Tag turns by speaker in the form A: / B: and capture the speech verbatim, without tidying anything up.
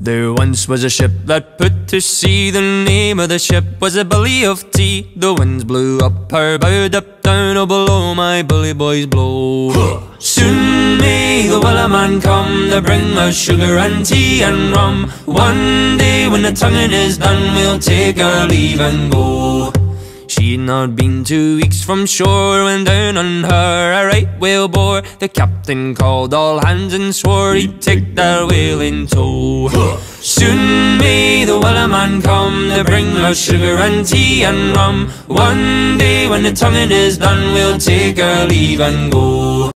A: There once was a ship that put to sea. The name of the ship was a Billy of Tea. The winds blew up her bow, up down, oh below my bully boys blow. Soon may the wellerman come to bring us sugar and tea and rum. One day when the tonguing is done, we'll take our leave and go. She'd not been two weeks from shore when down on her a right whale bore. The captain called all hands and swore he'd take that whale in tow. Soon may the wellerman come to bring us sugar and tea and rum. One day when the tonguing is done, we'll take our leave and go.